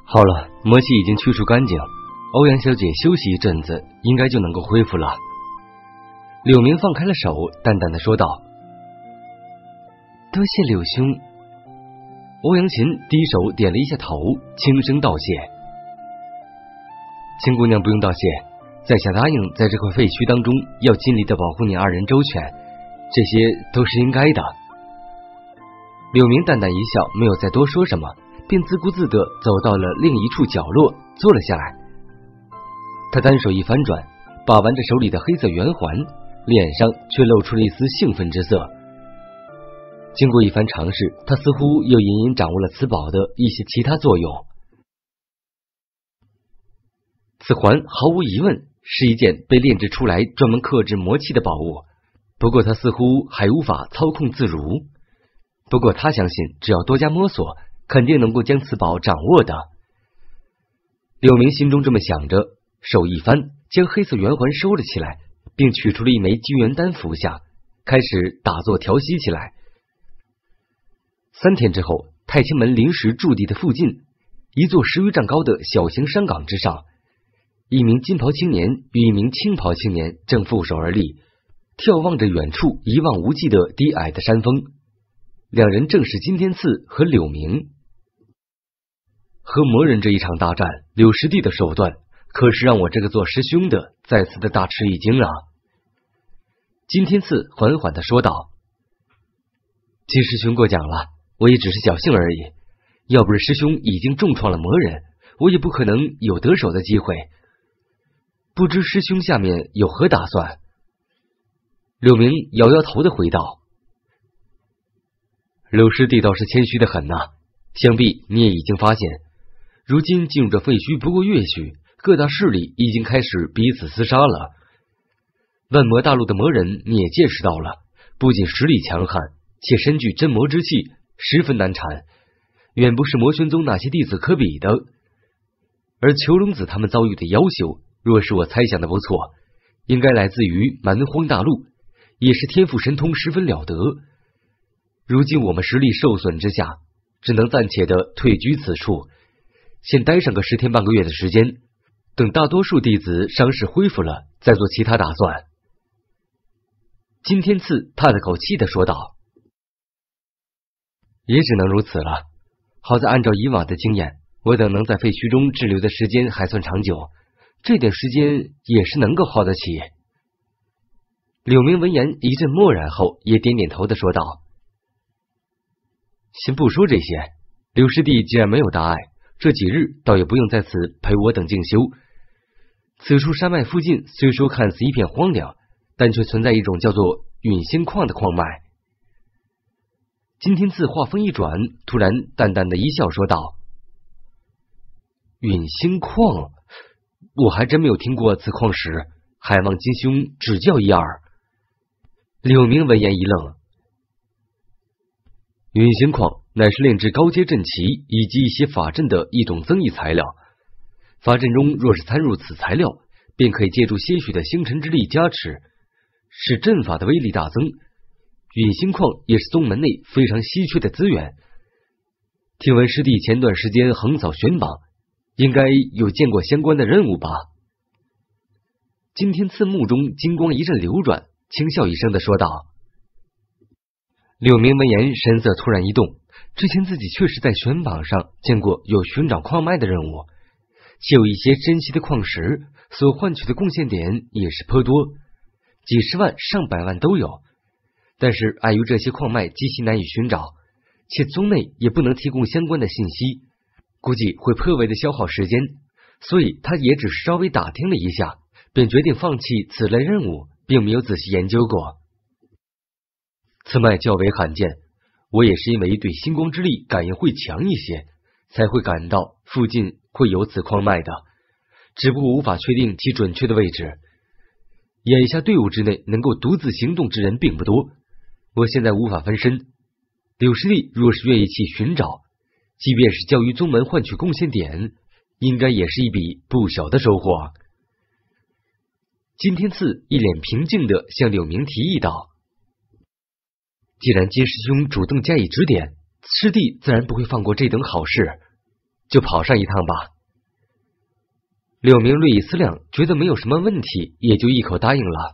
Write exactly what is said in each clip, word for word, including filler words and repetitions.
好了，魔气已经去除干净，欧阳小姐休息一阵子，应该就能够恢复了。柳明放开了手，淡淡的说道：“多谢柳兄。”欧阳琴低手点了一下头，轻声道谢：“秦姑娘不用道谢，在下答应在这块废墟当中要尽力的保护你二人周全，这些都是应该的。”柳明淡淡一笑，没有再多说什么，便自顾自地走到了另一处角落，坐了下来。他单手一翻转，把玩着手里的黑色圆环，脸上却露出了一丝兴奋之色。经过一番尝试，他似乎又隐隐掌握了此宝的一些其他作用。此环毫无疑问是一件被炼制出来专门克制魔气的宝物，不过他似乎还无法操控自如。不过他相信，只要多加摸索，肯定能够将此宝掌握的。柳明心中这么想着，手一翻，将黑色圆环收了起来，并取出了一枚金元丹服下，开始打坐调息起来。三天之后，太清门临时驻地的附近，一座十余丈高的小型山岗之上，一名金袍青年与一名青袍青年正负手而立，眺望着远处一望无际的低矮的山峰。两人正是金天赐和柳明。和魔人这一场大战，柳师弟的手段可是让我这个做师兄的再次的大吃一惊啊！金天赐缓缓的说道：“金师兄过奖了，我也只是侥幸而已。要不是师兄已经重创了魔人，我也不可能有得手的机会。不知师兄下面有何打算？”柳明摇摇头的回道：“柳师弟倒是谦虚的很呐、啊，想必你也已经发现，如今进入这废墟不过月许，各大势力已经开始彼此厮杀了。万魔大陆的魔人你也见识到了，不仅实力强悍，且身具真魔之气，十分难缠，远不是魔玄宗那些弟子可比的。而虬龙子他们遭遇的妖修，若是我猜想的不错，应该来自于蛮荒大陆，也是天赋神通十分了得。如今我们实力受损之下，只能暂且的退居此处，先待上个十天半个月的时间，等大多数弟子伤势恢复了，再做其他打算。”金天赐叹了口气的说道：“也只能如此了。好在按照以往的经验，我等能在废墟中滞留的时间还算长久，这点时间也是能够耗得起。”柳明闻言一阵默然后，也点点头的说道：“先不说这些，柳师弟既然没有大碍，这几日倒也不用在此陪我等静修。此处山脉附近虽说看似一片荒凉，但却存在一种叫做陨星矿的矿脉。”金天赐话锋一转，突然淡淡的一笑说道：“陨星矿，我还真没有听过此矿石，还望金兄指教一二。”柳明闻言一愣。陨星矿乃是炼制高阶阵旗以及一些法阵的一种增益材料，法阵中若是参入此材料，便可以借助些许的星辰之力加持，使阵法的威力大增。陨星矿也是宗门内非常稀缺的资源。听闻师弟前段时间横扫玄榜，应该有见过相关的任务吧？金天赐目中金光一阵流转，轻笑一声的说道。柳明闻言神色突然一动，之前自己确实在玄榜上见过有寻找矿脉的任务，且有一些珍稀的矿石，所换取的贡献点也是颇多，几十万上百万都有。但是碍于这些矿脉极其难以寻找，且宗内也不能提供相关的信息，估计会颇为的消耗时间，所以他也只是稍微打听了一下，便决定放弃此类任务，并没有仔细研究过。此脉较为罕见，我也是因为对星光之力感应会强一些，才会感到附近会有此矿脉的，只不过无法确定其准确的位置。眼下队伍之内能够独自行动之人并不多，我现在无法分身。柳师弟若是愿意去寻找，即便是交于宗门换取贡献点，应该也是一笔不小的收获。金天赐一脸平静地向柳明提议道：“既然金师兄主动加以指点，师弟自然不会放过这等好事。” 就跑上一趟吧。柳明略一思量，觉得没有什么问题，也就一口答应了。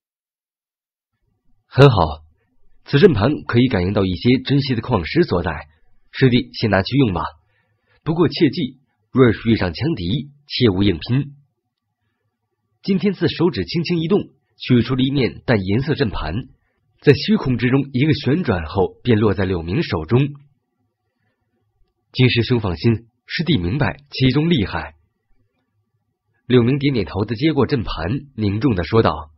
很好，此阵盘可以感应到一些珍稀的矿石所在，师弟先拿去用吧。不过切记，若是遇上强敌，切勿硬拼。金天赐手指轻轻一动，取出了一面淡银色阵盘，在虚空之中一个旋转后，便落在柳明手中。金师兄放心，师弟明白其中厉害。柳明点点头的接过阵盘，凝重的说道：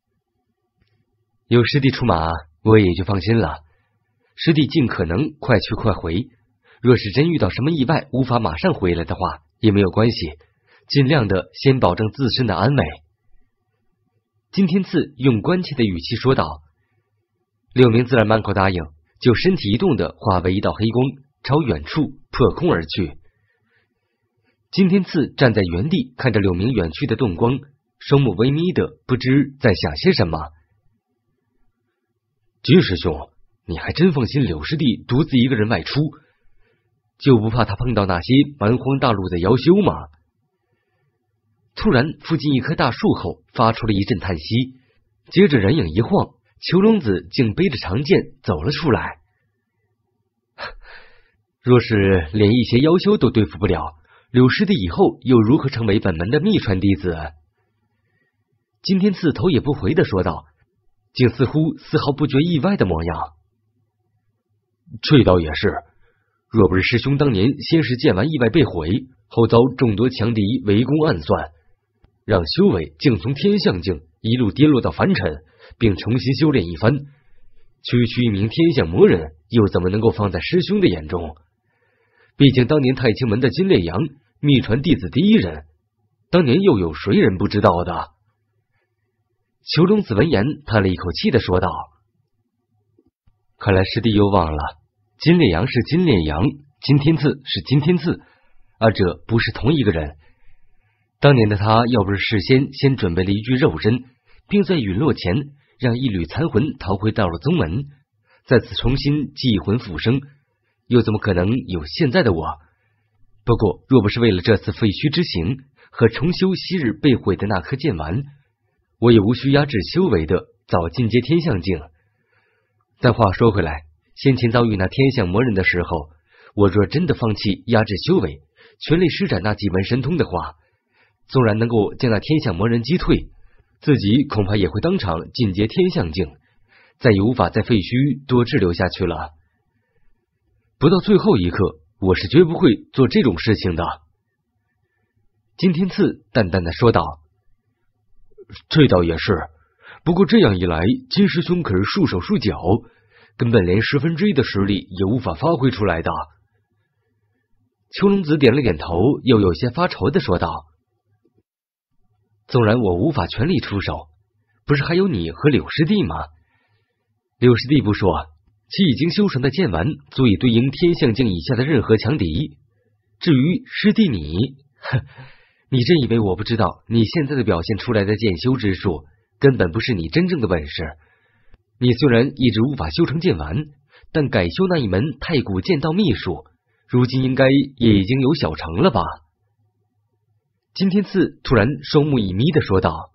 有师弟出马，我也就放心了。师弟尽可能快去快回，若是真遇到什么意外无法马上回来的话，也没有关系，尽量的先保证自身的安危。金天赐用关切的语气说道。柳明自然满口答应，就身体一动的化为一道黑光，朝远处破空而去。金天赐站在原地，看着柳明远去的动光，双目微眯的，不知在想些什么。金师兄，你还真放心柳师弟独自一个人外出，就不怕他碰到那些蛮荒大陆的妖修吗？突然，附近一棵大树后发出了一阵叹息，接着人影一晃，裘龙子竟背着长剑走了出来。若是连一些妖修都对付不了，柳师弟以后又如何成为本门的秘传弟子？金天赐头也不回的说道，竟似乎丝毫不觉意外的模样。这倒也是，若不是师兄当年先是剑丸意外被毁，后遭众多强敌围攻暗算，让修为竟从天象境一路跌落到凡尘，并重新修炼一番，区区一名天象魔人又怎么能够放在师兄的眼中？毕竟当年太清门的金烈阳，秘传弟子第一人，当年又有谁人不知道的？裘龙子闻言叹了一口气的说道：看来师弟又忘了，金烈阳是金烈阳，金天赐是金天赐，二者不是同一个人。当年的他要不是事先先准备了一具肉身，并在陨落前让一缕残魂逃回到了宗门，再次重新祭魂复生，又怎么可能有现在的我？不过若不是为了这次废墟之行和重修昔日被毁的那颗剑丸，我也无需压制修为的早进阶天象境。但话说回来，先前遭遇那天象魔人的时候，我若真的放弃压制修为，全力施展那几门神通的话，纵然能够将那天象魔人击退，自己恐怕也会当场进阶天象境，再也无法在废墟多滞留下去了。不到最后一刻，我是绝不会做这种事情的。金天赐淡淡的说道。这倒也是，不过这样一来，金师兄可是束手束脚，根本连十分之一的实力也无法发挥出来的。丘龙子点了点头，又有些发愁的说道：纵然我无法全力出手，不是还有你和柳师弟吗？柳师弟不说，其已经修成的剑丸足以对应天象境以下的任何强敌。至于师弟你，哼，你真以为我不知道你现在的表现出来的剑修之术根本不是你真正的本事？你虽然一直无法修成剑丸，但改修那一门太古剑道秘术，如今应该也已经有小成了吧？金天赐突然双目一眯的说道。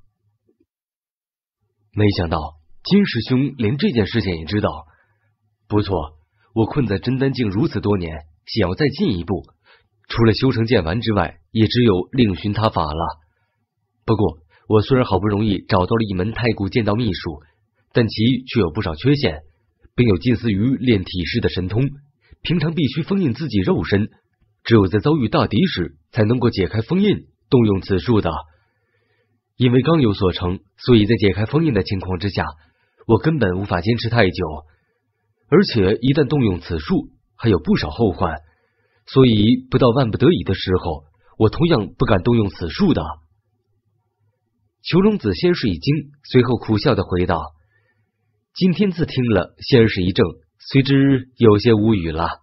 没想到金师兄连这件事情也知道。不错，我困在真丹境如此多年，想要再进一步，除了修成剑丸之外，也只有另寻他法了。不过我虽然好不容易找到了一门太古剑道秘术，但其却有不少缺陷，并有近似于炼体式的神通，平常必须封印自己肉身，只有在遭遇大敌时才能够解开封印，动用此术的。因为刚有所成，所以在解开封印的情况之下，我根本无法坚持太久，而且一旦动用此术，还有不少后患，所以不到万不得已的时候，我同样不敢动用此术的。裘龙子先是一惊，随后苦笑的回道。金天赐听了，先是一怔，随之有些无语了。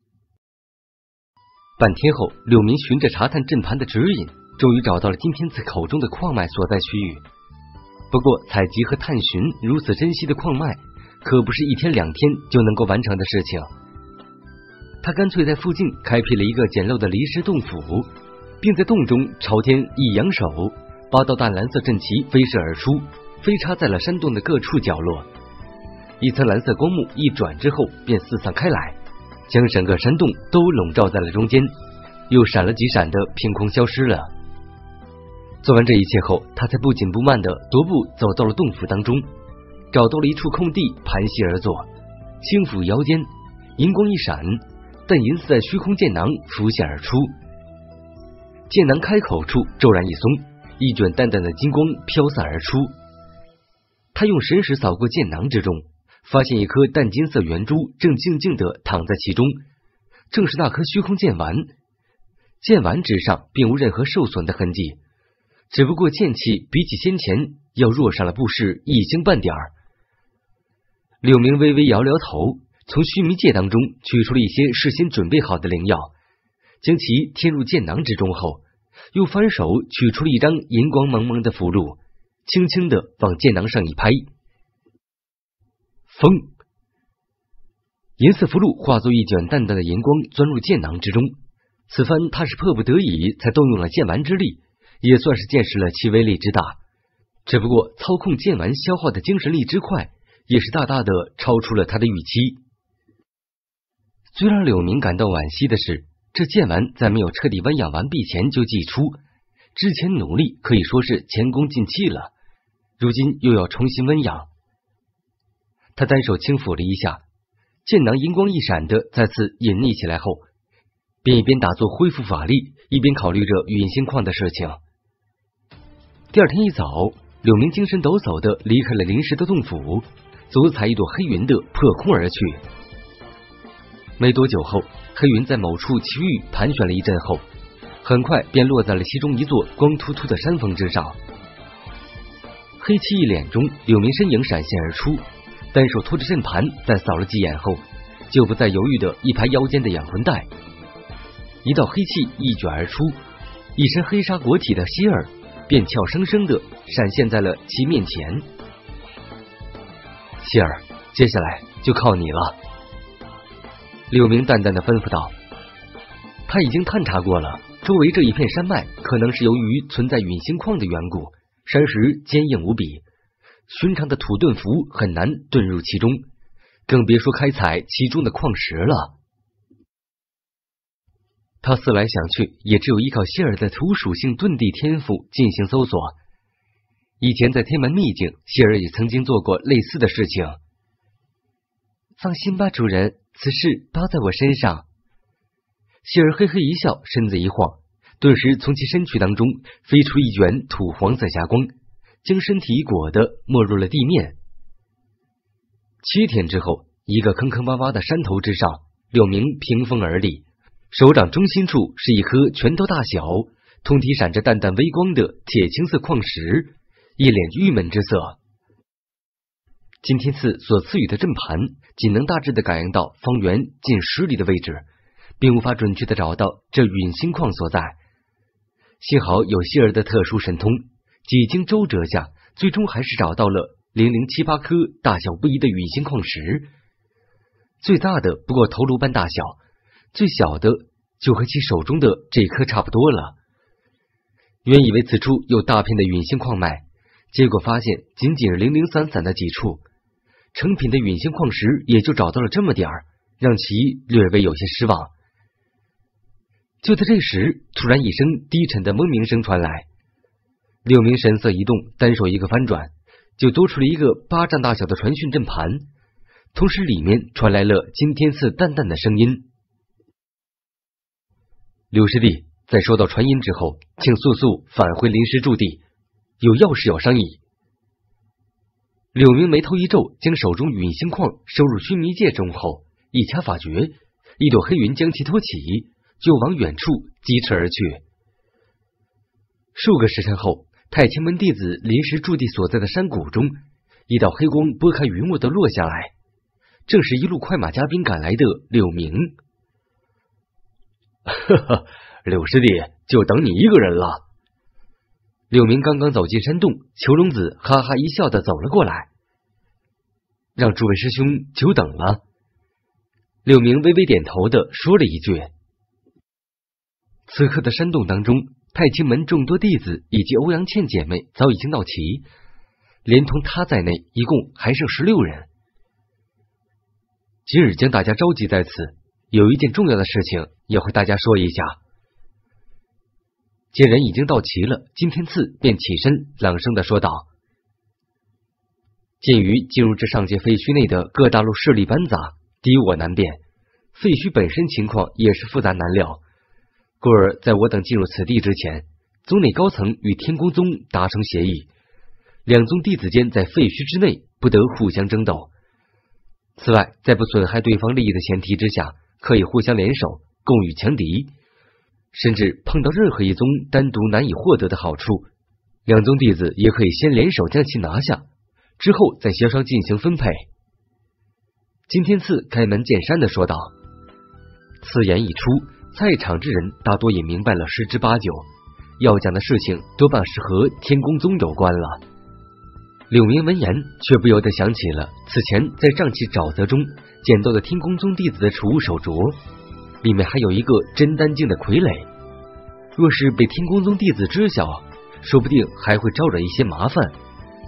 半天后，柳明循着查探阵盘的指引，终于找到了金天赐口中的矿脉所在区域。不过采集和探寻如此珍稀的矿脉，可不是一天两天就能够完成的事情。 他干脆在附近开辟了一个简陋的临时洞府，并在洞中朝天一扬手，八道淡蓝色阵旗飞射而出，飞插在了山洞的各处角落。一层蓝色光幕一转之后便四散开来，将整个山洞都笼罩在了中间，又闪了几闪的凭空消失了。做完这一切后，他才不紧不慢的踱步走到了洞府当中，找到了一处空地盘膝而坐，轻抚腰间，银光一闪，但银色的虚空剑囊浮现而出。剑囊开口处骤然一松，一卷淡淡的金光飘散而出。他用神识扫过剑囊之中，发现一颗淡金色圆珠正静静地躺在其中，正是那颗虚空剑丸。剑丸之上并无任何受损的痕迹，只不过剑气比起先前要弱上了不是一星半点儿。柳明微微摇了摇头，从须弥戒当中取出了一些事先准备好的灵药，将其添入剑囊之中后，又翻手取出了一张银光蒙蒙的符箓，轻轻地往剑囊上一拍，风，银色符箓化作一卷淡淡的银光钻入剑囊之中。此番他是迫不得已才动用了剑丸之力，也算是见识了其威力之大。只不过操控剑丸消耗的精神力之快，也是大大的超出了他的预期。最让柳明感到惋惜的是，这剑丸在没有彻底温养完毕前就祭出，之前努力可以说是前功尽弃了，如今又要重新温养。他单手轻抚了一下，剑囊银光一闪的再次隐匿起来后，便一边打坐恢复法力，一边考虑着陨星矿的事情。第二天一早，柳明精神抖擞的离开了临时的洞府，足踩一朵黑云的破空而去。没多久后，黑云在某处区域盘旋了一阵后，很快便落在了其中一座光秃秃的山峰之上。黑漆一脸中，柳明身影闪现而出，单手托着阵盘，在扫了几眼后，就不再犹豫的一拍腰间的养魂带，一道黑气一卷而出，一身黑纱裹体的希尔便俏生生的闪现在了其面前。希尔，接下来就靠你了。柳明淡淡的吩咐道。他已经探查过了，周围这一片山脉可能是由于存在陨星矿的缘故，山石坚硬无比，寻常的土遁符很难遁入其中，更别说开采其中的矿石了。他思来想去，也只有依靠希尔的土属性遁地天赋进行搜索。以前在天门秘境，希尔也曾经做过类似的事情。放心吧，主人，此事包在我身上。希尔嘿嘿一笑，身子一晃，顿时从其身躯当中飞出一卷土黄色霞光，将身体裹得没入了地面。七天之后，一个坑坑洼洼的山头之上，柳明屏风而立，手掌中心处是一颗拳头大小、通体闪着淡淡微光的铁青色矿石，一脸郁闷之色。金天赐所赐予的阵盘仅能大致的感应到方圆近十里的位置，并无法准确的找到这陨星矿所在。幸好有希尔的特殊神通，几经周折下，最终还是找到了零零七八颗大小不一的陨星矿石。最大的不过头颅般大小，最小的就和其手中的这颗差不多了。原以为此处有大片的陨星矿脉，结果发现仅仅是零零散散的几处，成品的陨星矿石也就找到了这么点儿，让其略微有些失望。就在这时，突然一声低沉的嗡鸣声传来，柳明神色一动，单手一个翻转，就多出了一个巴掌大小的传讯阵盘，同时里面传来了金天赐淡淡的声音：柳师弟，在收到传音之后，请速速返回临时驻地，有要事要商议。柳明眉头一皱，将手中陨星矿收入须弥戒中后，一掐法诀，一朵黑云将其托起，就往远处疾驰而去。数个时辰后，太清门弟子临时驻地所在的山谷中，一道黑光拨开云雾的落下来，正是一路快马加鞭赶来的柳明。哈哈，柳师弟，就等你一个人了。柳明刚刚走进山洞，裘龙子哈哈一笑的走了过来，让诸位师兄久等了。 柳明微微点头的说了一句。此刻的山洞当中，太清门众多弟子以及欧阳倩姐妹早已经到齐，连同他在内，一共还剩十六人。今日将大家召集在此，有一件重要的事情要和大家说一下。见人已经到齐了，金天赐便起身朗声的说道：鉴于进入这上界废墟内的各大陆势力班杂，敌我难辨，废墟本身情况也是复杂难料，故而在我等进入此地之前，宗内高层与天宫宗达成协议，两宗弟子间在废墟之内不得互相争斗。此外，在不损害对方利益的前提之下，可以互相联手，共与强敌。甚至碰到任何一宗单独难以获得的好处，两宗弟子也可以先联手将其拿下，之后再协商进行分配。金天赐开门见山的说道。此言一出，在场之人大多也明白了十之八九，要讲的事情多半是和天宫宗有关了。柳明闻言却不由得想起了此前在瘴气沼泽中捡到的天宫宗弟子的储物手镯，里面还有一个真丹境的傀儡，若是被天宫宗弟子知晓，说不定还会招惹一些麻烦。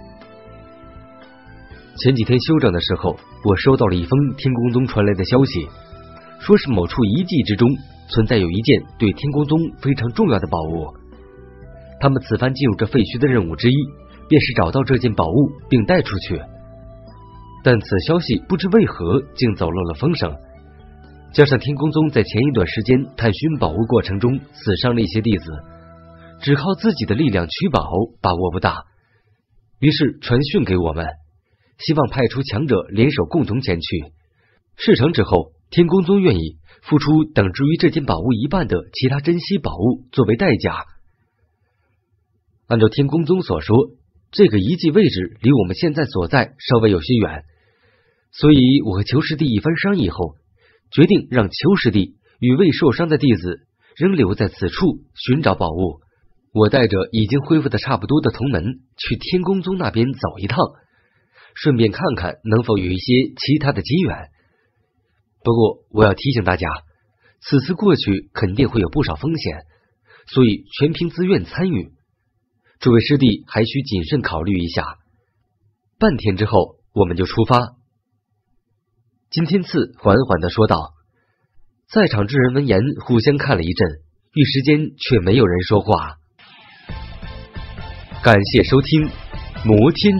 前几天休整的时候，我收到了一封天宫宗传来的消息，说是某处遗迹之中存在有一件对天宫宗非常重要的宝物，他们此番进入这废墟的任务之一便是找到这件宝物并带出去，但此消息不知为何竟走漏了风声，加上天宫宗在前一段时间探寻宝物过程中死伤了一些弟子，只靠自己的力量取宝把握不大，于是传讯给我们，希望派出强者联手共同前去，事成之后天宫宗愿意付出等值于这件宝物一半的其他珍稀宝物作为代价。按照天宫宗所说，这个遗迹位置离我们现在所在稍微有些远，所以我和求师弟一番商议后，决定让求师弟与未受伤的弟子仍留在此处寻找宝物，我带着已经恢复的差不多的同门去天宫宗那边走一趟，顺便看看能否有一些其他的机缘。不过我要提醒大家，此次过去肯定会有不少风险，所以全凭自愿参与，诸位师弟还需谨慎考虑一下。半天之后我们就出发。金天赐缓缓地说道。在场之人闻言互相看了一阵，一时间却没有人说话。感谢收听摩天